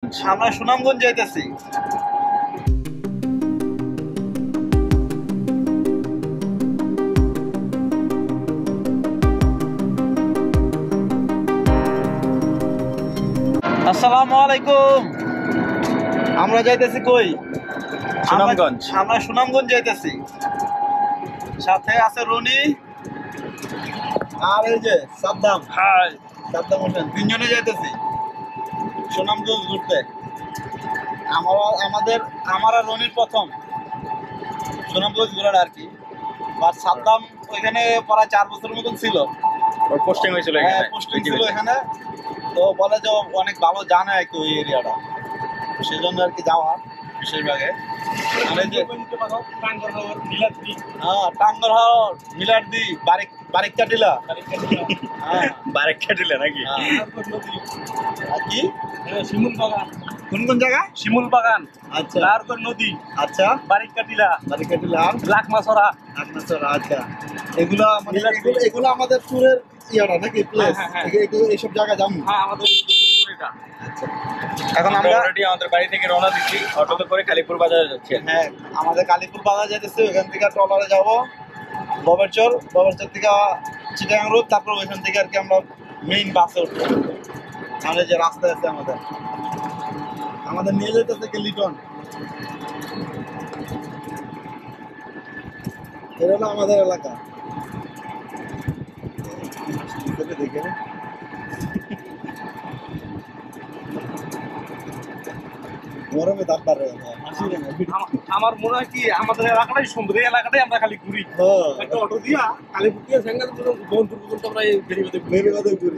সুনামগঞ্জ। আমরা সুনামগঞ্জ যাইতেছি। আসসালামু আলাইকুম। আমরা যাইতেছি কই? সুনামগঞ্জ। আমরা সুনামগঞ্জ যাইতেছি। সাথে আছে রনি আর এই যে সাদ্দাম। হাই সাদ্দাম হোসেন, তিনজনে যাইতেছি সুনামগঞ্জ ঘুরতে। আমার আর রনির প্রথম সুনামগঞ্জ ঘোরার আর কি। আর সাদ্দাম ওইখানে প্রায় 4 বছরের মতন ছিল, ওর পোস্টিং হয়েছিল হ্যাঁ এখানে। পোস্টিং ছিল এখানে। তো বলে যে অনেক ভালো জানে আর কি ওই এরিয়াটা, সেই জন্য আর কি যাওয়া বিশেষভাবে। টাঙ্গরহাওর, মিলারদি, বারিককাটিলা। বারেক নাকি? আর কি শিমুল বাগান। কোন কোন জায়গা? শিমুল বাগান, আচ্ছা লারগর নদী, আচ্ছা, বারিককাটিলা, বারিককাটিলা আর লাকমাছড়া। আচ্ছা, এগুলো আমাদের ট্যুরের ইয়াটা নাকি প্লেস? এইসব জায়গা যাবো। হ্যাঁ, আমাদের এখন আমরা অলরেডি আমাদের বাড়ি থেকে রওনা দিচ্ছি, অটোতে করে কালীপুর বাজারে যাচ্ছি। হ্যাঁ আমাদের কালীপুর বাজার যেতেছি, ওইখান থেকে ট্রলারে যাবো ববেরচর থেকে চিটাগাং রোড, তারপর ওইখান থেকে আর কি আমরা মেইন বাসে উঠবো। তাহলে যে রাস্তা আছে আমাদের নিয়ে যেতেছে কি লিটন। এটা হলো আমাদের এলাকা। দেখে গরমে তাপমাত্রা আমার মনে হয় কি আমাদের এলাকাটাই সুন্দর, এই এলাকাটাই আমরা খালি ঘুরি। একটা অটো দিয়া কালীপুর দিয়ে সেঙ্গাল বন্ধুর পর্যন্ত আমরা এই বেরিবাদে ঘুরি।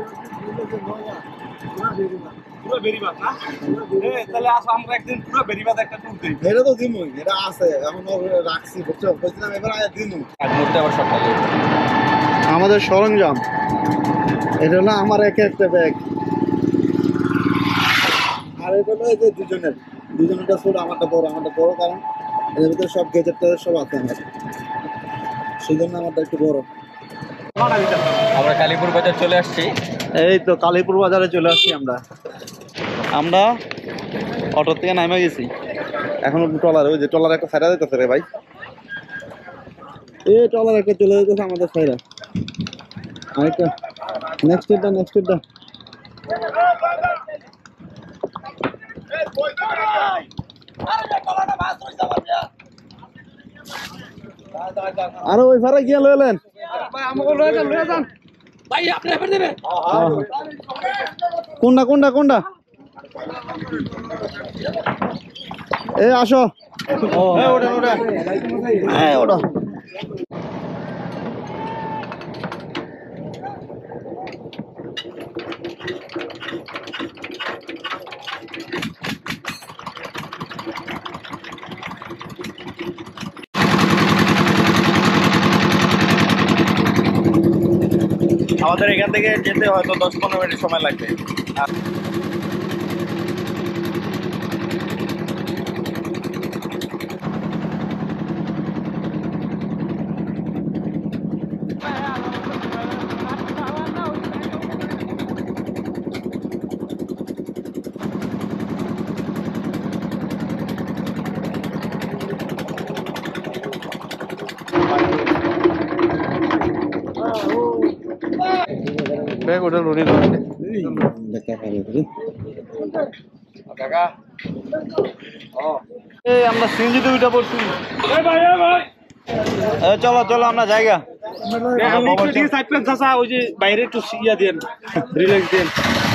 পুরো বেরিবাদ না? তাহলে আসো আমরা একদিন পুরো বেরিবাদ একটা ট্যুর দিই। এটা তো দিমই, এটা আছে এখন রাখছি, বুঝছো? বলছিলাম এবার দিমই। আবার সকালে আমাদের সরঞ্জাম এটা হলো আমার একটা ব্যাগ, আর এটা হলো এই যে দুজনেরটা ছোট, আমারটা বড়, কারণ এর ভিতরে সব গেজেট সব আছে আমার, সেই জন্য আমারটা একটু বড়। আমরা কালীপুর বাজার চলে আসছি। এই তো কালীপুর বাজারে চলে আসছি আমরা অটো থেকে নামে গেছি। এখন ট্রলার, ওই যে ট্রলার একটা ছাইরা দিতেছে রে ভাই, এই ট্রলার একটা চলে যেতেছে আমাদের ছাইরা। আরেকটা নেক্সট ডেটটা আরে ওই ফারা গিয়া লইলেন কোনটা এ আসো। হ্যাঁ ওটা আমাদের এখান থেকে যেতে হয়তো 10-15 মিনিট সময় লাগবে। ব্যাগ ওটা রনি এই আমরা সিনজিতে উঠে পড়ছি। চলো আমরা জায়গা ওই যে বাইরে একটু ইয়া দেন, রিল্যাক্স দেন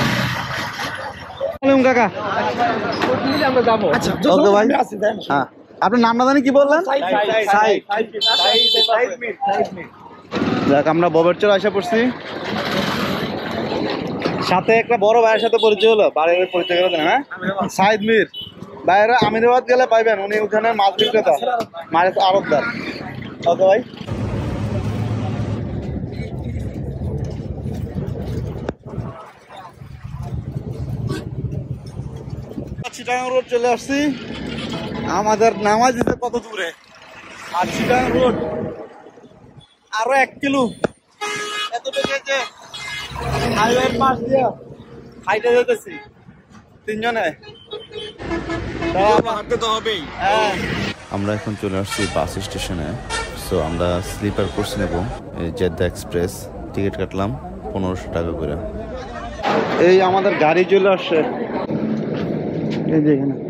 কাকা। আমরা যাবো। ওকে ভাই, হ্যাঁ আপনার নামটা জানি কি বললেন? দেখ আমরা ববেরচর আসা পড়ছি, সাথে একটা বড় ভাইয়ের সাথে পরিচয় হলো, বাড়ির পরিচয় করে দেন। হ্যাঁ সাইদ মির ভাইয়েরা আমিরাবাদ গেলে পাইবেন, উনি ওখানে মাছ বিক্রেতা, মাছ আড়তদার। ওকে ভাই, চিটাগাং রোড চলে আসছি। আমাদের নামাজ দিতে কত দূরে, আর চিটাগাং রোড আরো 1 কিলো এতটুকু যে হাইওয়ের পাশ দিয়ে হাইটে যেতেছি। তিনজনে হাঁটতে তো হবেই। আমরা এখন চলে আসছি বাস স্টেশনে। সো আমরা স্লিপার কোচ নেব, এই জেদ্দা এক্সপ্রেস। টিকিট কাটলাম 1500 টাকা করে। এই আমাদের গাড়ি চলে আসছে, এই যে এখানে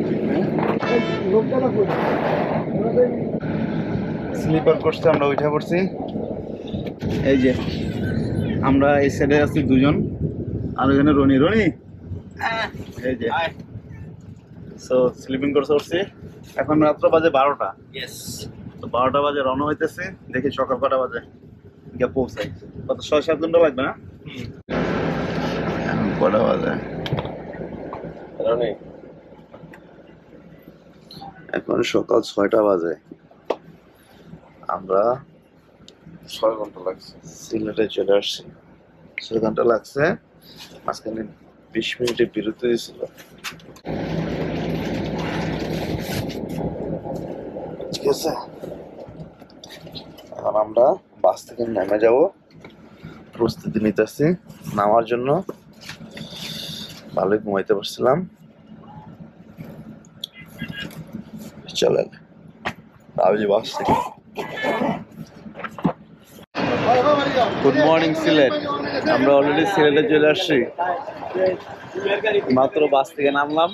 স্লিপার কোচে আমরা উঠে পড়ছি। এই যে আমরা এই সাইডে আছি দুজন, আর এখানে রনি এই যে। সো স্লিপিং কোর্স উঠছি। এখন রাত্র বাজে 12টা। তো 12টা বাজে রওনা হইতেছে। দেখি সকাল কটা বাজে গিয়ে পৌঁছাই। কত 6-7 ঘন্টা লাগবে না? এখন কটা বাজে? এখন সকাল 6টা বাজে। আমরা 6 ঘন্টা লাগছে সিলেটে চলে আসছি। 6 ঘন্টা লাগছে, মাঝখানে 20 মিনিটের বিরতি হয়েছিল। ঠিক আছে, এখন আমরা বাস থেকে নেমে যাব, প্রস্তুতি নিতেছি নামার জন্য। ভালোই ঘুমাইতে পারছিলাম। চলেন আমি বাস থেকে। Good morning Sylhet. আমরা অলরেডি সিলেটে চলে আসছি, মাত্র বাস থেকে নামলাম।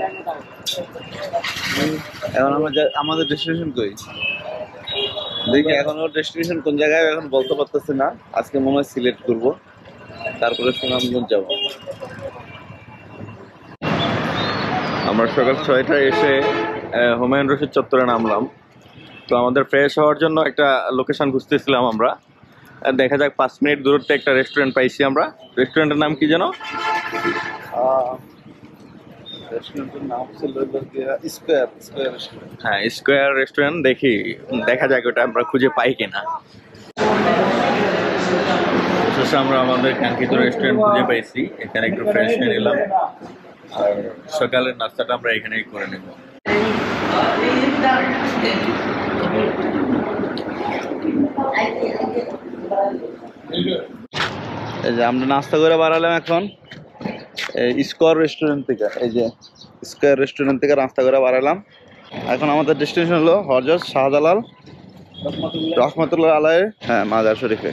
এখন আমরা আমাদের ডেস্টিনেশন কই দেখি, এখনো ডেস্টিনেশন কোন জায়গায় এখন বলতে পারতেছি না। আজকে মনে হয় সিলেট করবো, তারপরে সুনামগঞ্জ যাব। আমরা সকাল 6টায় এসে হুমায়ুন রশিদ চত্বরে নামলাম। তো আমাদের ফ্রেশ হওয়ার জন্য একটা লোকেশন খুঁজতেছিলাম আমরা। দেখা যাক 5 মিনিট দূরত্বে একটা রেস্টুরেন্ট পাইছি আমরা। রেস্টুরেন্টের নাম কি যেন? রেস্টুরেন্টের নাম ছিল স্কয়ার রেস্টুরেন্ট। হ্যাঁ, স্কয়ার রেস্টুরেন্ট। দেখি, দেখা যাক ওটা আমরা খুঁজে পাই কিনা। অবশেষে আমরা আমাদের কাঙ্ক্ষিত রেস্টুরেন্ট খুঁজে পাইছি। এখানে একটু ফ্রেশ হয়ে নিলাম, আর সকালের নাস্তাটা আমরা এখানেই করে নেব। এই যে আমরা নাস্তা করে বাড়ালাম এখন স্কয়ার রেস্টুরেন্ট থেকে। এই যে স্কয়ার রেস্টুরেন্ট থেকে নাস্তা করে বাড়ালাম। এখন আমাদের ডেস্টিনেশন হলো হযরত শাহজালাল রহমতুল্লাহ আলাইহির মাজার শরীফে।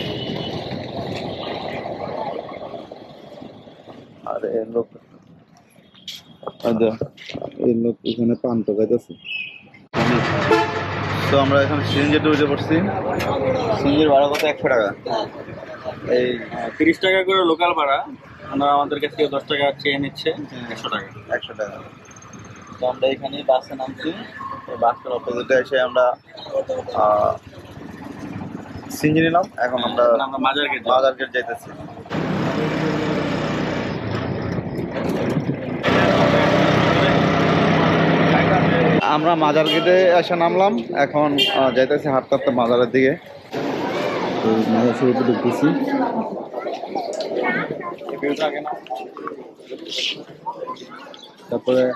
আর এই লোক এখানে পান তো গাইতেছে। তো আমরা এখন সিএনজিতে উঠে পড়ছি। সিএনজির ভাড়া কত? 100 টাকা। এই 30 টাকা করে লোকাল ভাড়া, ওনারা আমাদের কাছ থেকে 10 টাকা চেয়ে নিচ্ছে। 100 টাকা। 100 টাকা। তো আমরা এখানে বাসে নামছি। বাসের অপোজিটে এসে আমরা সিএনজি নিলাম। এখন আমরা মাজার গেট যাইতেছি। আমরা মাজার গেটে এসে নামলাম। এখন যাইতেছি হাঁটতে হাঁটতে মাজারের দিকে। তো মাজার শরীফে ঢুকতেছি। তারপরে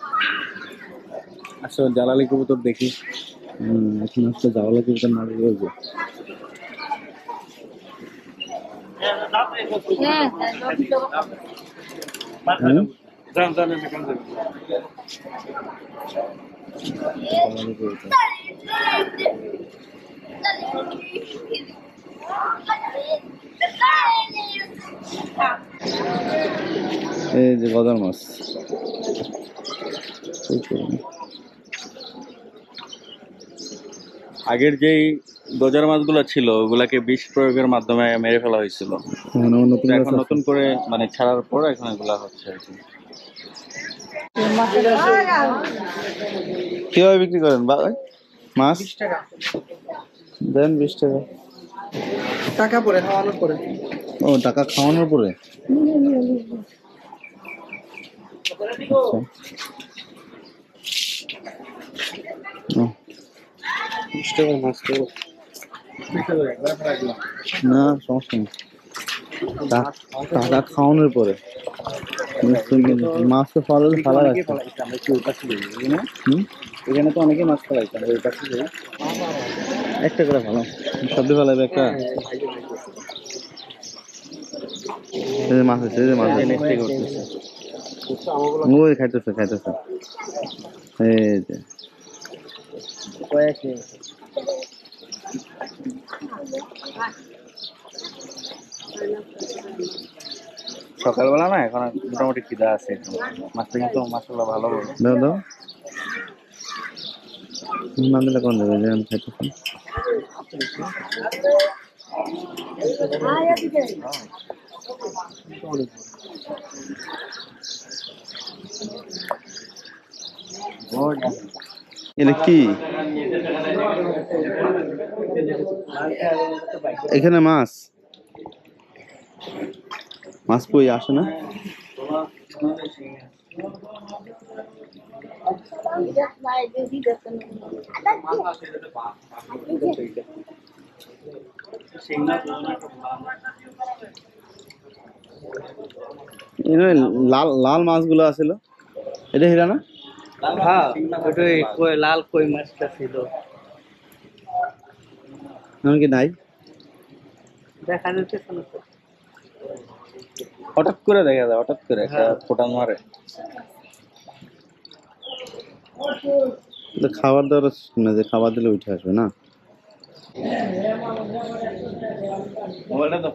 আসলে জালালি কবুতর দেখি। এখন আসলে জালালি কবুতর না দেখলে এই যে গজার মাছ। আগের যেই গজার মাছগুলো ছিল ওগুলাকে বিষ প্রয়োগের মাধ্যমে মেরে ফেলা হয়েছিল। এখন নতুন করে মানে ছাড়ার পর এখন এগুলা হচ্ছে আর কি। কিভাবে বিক্রি করেন মাছ? 20 টাকা দেন। 20 টাকা টাকা পরে খাওয়ানোর পরে। ও, টাকা খাওয়ানোর পরে। না সমস্যা নেই, টাকা খাওয়ানোর পরে। মাছ তো ফালা রাখছে। এখানে তো অনেকে মাছ ফেলাইছে, আমরা ওই পাশে যাই। একটা করে ভালো সবজি ফেলাইবে একটা। মাছ আছে, মাছ করতেছে। ওই খাইতেছে খাইতেছে এই যে সকালবেলা না এখন মোটামুটি খিদা আছে, মাছটা কিন্তু মাসাল্লাহ ভালো বলো। দাও দাও না দিলে কোন দেবে যে আমি খাইতেছি এটা কি এখানে মাছ মাছ কই আসে না লাল লাল মাছগুলো আছিল এটা হীরা না হ্যাঁ ওটাই লাল কই মাছটা ছিল, কি নাই দেখা যাচ্ছে হঠাৎ করে দেখা যায়, হঠাৎ করে একটা ফোটান মারে। খাবার দাবার না যে খাবার দিলে উঠে আসবে না মোবাইলটা তো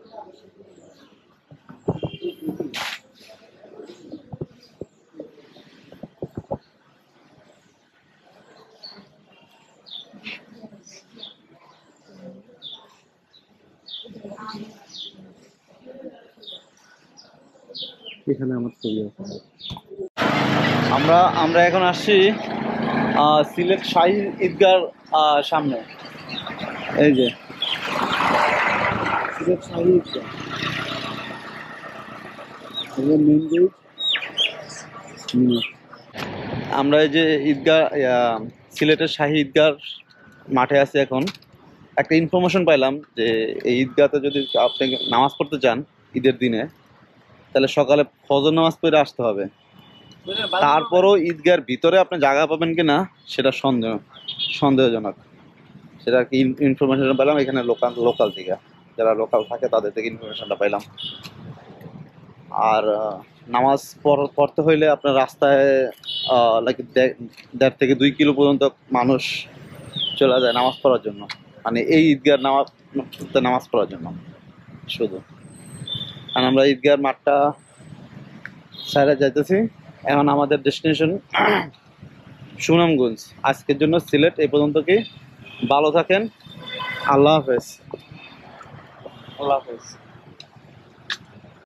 এখানে আমার ছবি আছে আমরা আমরা এখন আসছি সিলেট শাহী ঈদগার সামনে এই যে সিলেট শাহী ঈদগাহ মেন গেট আমরা এই যে ঈদগাহ সিলেটের শাহী ঈদগার মাঠে আছি এখন একটা ইনফরমেশন পাইলাম যে এই ঈদগাহতে যদি আপনি নামাজ পড়তে চান ঈদের দিনে তাহলে সকালে ফজর নামাজ পড়ে আসতে হবে, তারপরও ঈদগাহর ভিতরে আপনি জায়গা পাবেন কিনা সেটা সন্দেহজনক, সেটা কি ইনফরমেশন পেলাম এখানে লোকাল থেকে, যারা লোকাল থাকে তাদের থেকে ইনফরমেশনটা পাইলাম। আর নামাজ পড়তে হইলে আপনার রাস্তায় লাইক 1.5 থেকে 2 কিলো পর্যন্ত মানুষ চলে যায় নামাজ পড়ার জন্য, মানে এই ঈদগাহর নামাজ পড়ার জন্য শুধু। কারণ আমরা ঈদগাহর মাঠটা সাইডে যাইতেছি, এখন আমাদের ডেস্টিনেশন সুনামগঞ্জ। আজকের জন্য সিলেট এই পর্যন্ত কি, ভালো থাকেন, আল্লাহ হাফেজ। আল্লাহ হাফেজ।